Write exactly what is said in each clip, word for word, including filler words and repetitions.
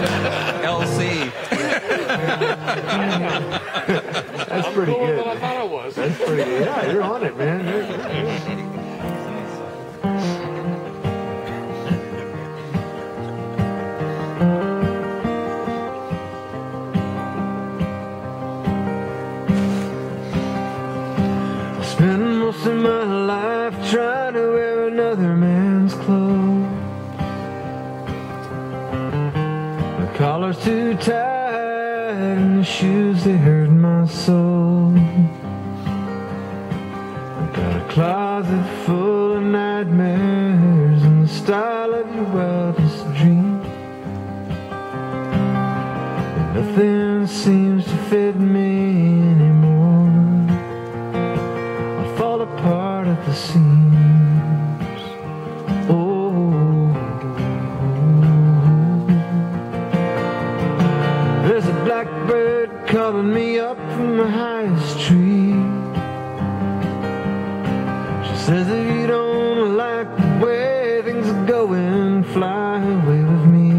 L C. That's pretty cooler good. than I thought I was. That's pretty good. Yeah, you're on it, man. You're, you're, Spend most of my life trying to wear another man's clothes. The collar's too tight and the shoes, they hurt my soul. I got a closet full of nightmares in the style of your wildest dream. And nothing seems to fit me anymore. Fall apart at the seams. Oh, there's a blackbird calling me up from the highest tree. She says if you don't like the way things are going, fly away with me.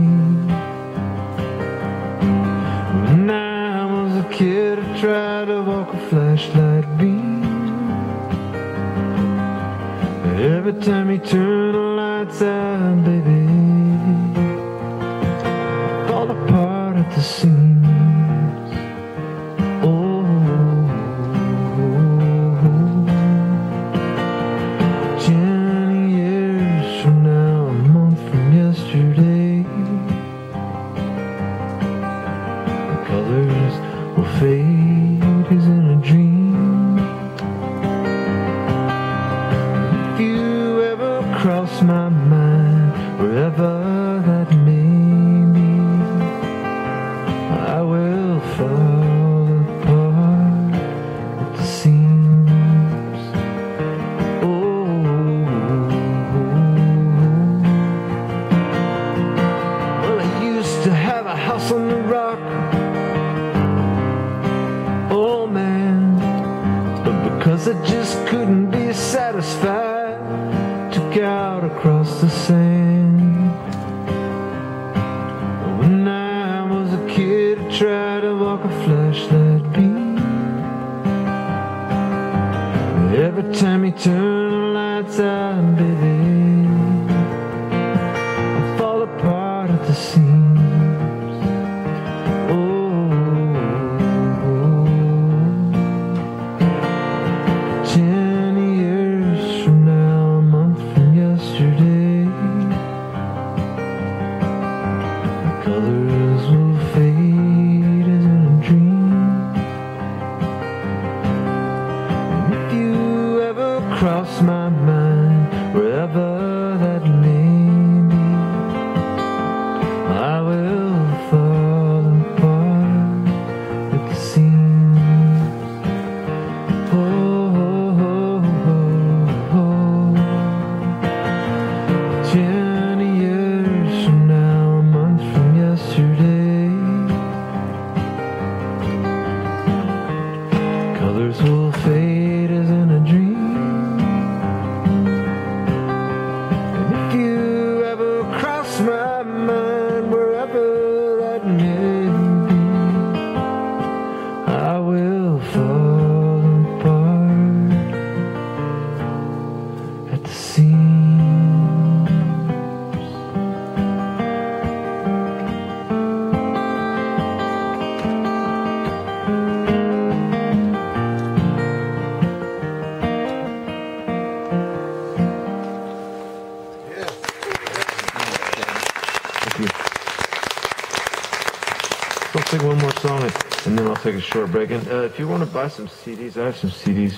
When I was a kid, I tried to walk a flashlight beam. Every time you turn the lights out, baby, I fall apart at the seams. Oh, ten years from now, a month from yesterday, the colors will fade as in a dream. Cross my mind, wherever that may be, I will fall apart at the seams. Oh, well, I used to have a house on the rock, oh man, but because I just couldn't be satisfied, out across the sand. When I was a kid, I tried to walk a flashlight beam. Every time you turn the lights out, baby, I fall apart at the seams. Colors will fade as in a dream. And if you ever cross my mind, wherever that may be, I will fall apart at the seams. Oh, oh, oh, oh, oh. Ten years from now, a month from yesterday, colors will fade as in a dream. And if you ever cross my mind, wherever that may be, I will fall apart at the seams. I'll sing one more song and then I'll take a short break. And uh, if you want to buy some C Ds, I have some C Ds.